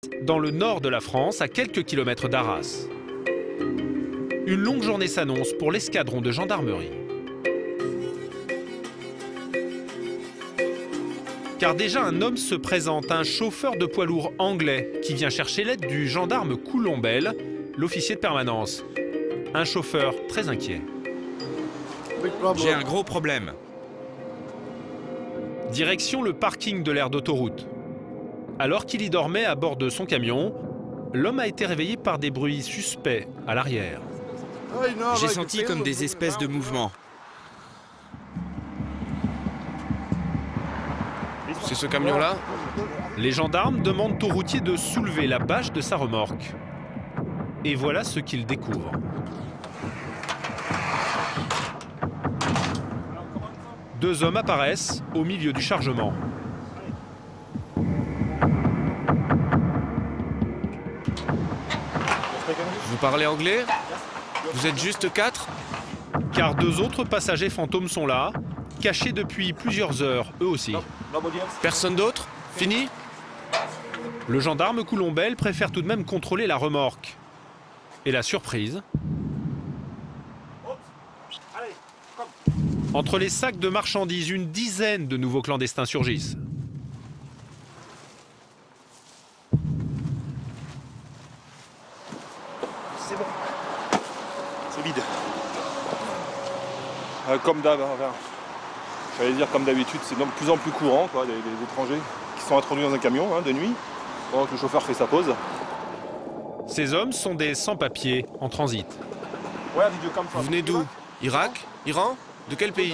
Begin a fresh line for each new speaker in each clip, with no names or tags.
dans le nord de la France, à quelques kilomètres d'Arras. Une longue journée s'annonce pour l'escadron de gendarmerie. Car déjà un homme se présente, un chauffeur de poids lourd anglais qui vient chercher l'aide du gendarme Coulombelle, l'officier de permanence. Un chauffeur très inquiet.
J'ai un gros problème.
Direction le parking de l'aire d'autoroute. Alors qu'il y dormait à bord de son camion, l'homme a été réveillé par des bruits suspects à l'arrière.
J'ai senti comme des espèces de mouvements. C'est ce camion-là?
Les gendarmes demandent au routier de soulever la bâche de sa remorque. Et voilà ce qu'ils découvrent. Deux hommes apparaissent au milieu du chargement.
Vous parlez anglais? Vous êtes juste 4?
Car deux autres passagers fantômes sont là, cachés depuis plusieurs heures, eux aussi.
Personne d'autre? Fini?
Le gendarme Coulombelle préfère tout de même contrôler la remorque. Et la surprise... Entre les sacs de marchandises, une dizaine de nouveaux clandestins surgissent.
C'est bon. C'est vide. Comme j'allais dire comme d'habitude, c'est de plus en plus courant, quoi, des étrangers qui sont introduits dans un camion de nuit, pendant que le chauffeur fait sa pause.
Ces hommes sont des sans-papiers en transit.
Vous venez d'où? Irak? Iran? De quel pays?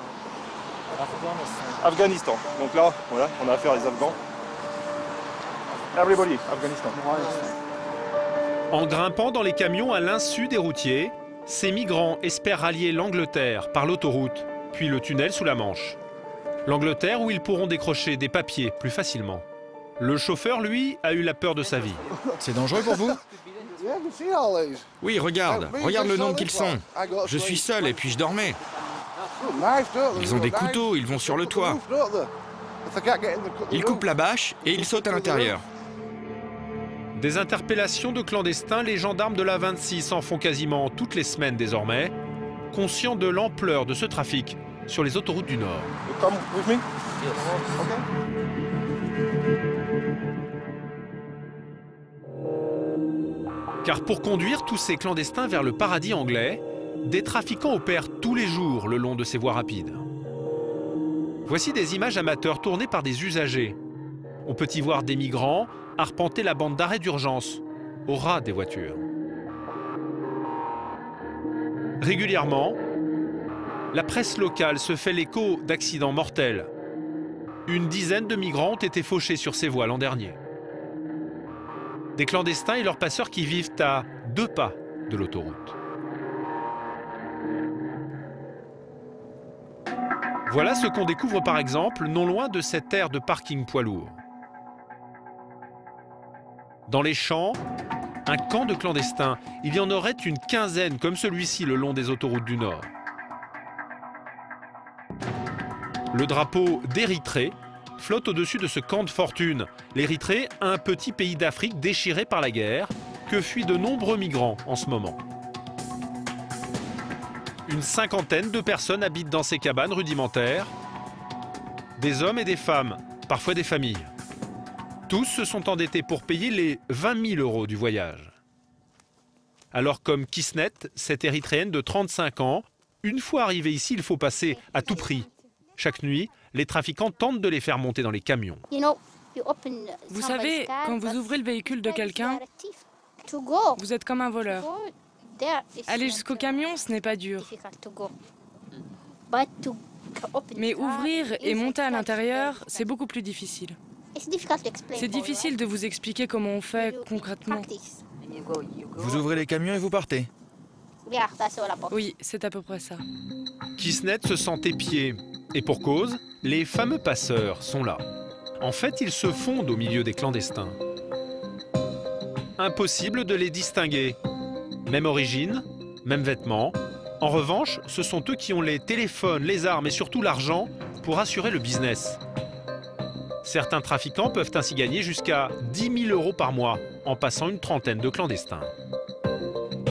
Afghanistan. Donc là, voilà, on a affaire à des Afghans. Everybody, Afghanistan.
En grimpant dans les camions à l'insu des routiers, ces migrants espèrent rallier l'Angleterre par l'autoroute, puis le tunnel sous la Manche. L'Angleterre où ils pourront décrocher des papiers plus facilement. Le chauffeur, lui, a eu la peur de sa vie.
C'est dangereux pour vous? Oui, regarde le nombre qu'ils sont. Je suis seul et puis je dormais. Ils ont des couteaux, ils vont sur le toit. Ils coupent la bâche et ils sautent à l'intérieur.
Des interpellations de clandestins, les gendarmes de l'A26 en font quasiment toutes les semaines désormais, conscients de l'ampleur de ce trafic sur les autoroutes du Nord. Car pour conduire tous ces clandestins vers le paradis anglais, des trafiquants opèrent tous les jours le long de ces voies rapides. Voici des images amateurs tournées par des usagers. On peut y voir des migrants arpenter la bande d'arrêt d'urgence, au ras des voitures. Régulièrement, la presse locale se fait l'écho d'accidents mortels. Une dizaine de migrants ont été fauchés sur ces voies l'an dernier. Des clandestins et leurs passeurs qui vivent à 2 pas de l'autoroute. Voilà ce qu'on découvre par exemple non loin de cette aire de parking poids lourd. Dans les champs, un camp de clandestins. Il y en aurait une quinzaine comme celui-ci le long des autoroutes du Nord. Le drapeau d'Érythrée flotte au-dessus de ce camp de fortune. L'Érythrée, un petit pays d'Afrique déchiré par la guerre, que fuient de nombreux migrants en ce moment. Une cinquantaine de personnes habitent dans ces cabanes rudimentaires. Des hommes et des femmes, parfois des familles. Tous se sont endettés pour payer les 20 000 € du voyage. Alors comme Kisnet, cette Érythréenne de 35 ans, une fois arrivée ici, il faut passer à tout prix. Chaque nuit, les trafiquants tentent de les faire monter dans les camions.
Vous savez, quand vous ouvrez le véhicule de quelqu'un, vous êtes comme un voleur. Aller jusqu'au camion, ce n'est pas dur. Mais ouvrir et monter à l'intérieur, c'est beaucoup plus difficile. C'est difficile de vous expliquer comment on fait concrètement.
Vous ouvrez les camions et vous partez?
Oui, c'est à peu près ça.
Kisnet se sent épié. Et pour cause, les fameux passeurs sont là. En fait, ils se fondent au milieu des clandestins. Impossible de les distinguer. Même origine, même vêtements. En revanche, ce sont eux qui ont les téléphones, les armes et surtout l'argent pour assurer le business. Certains trafiquants peuvent ainsi gagner jusqu'à 10 000 € par mois en passant une trentaine de clandestins.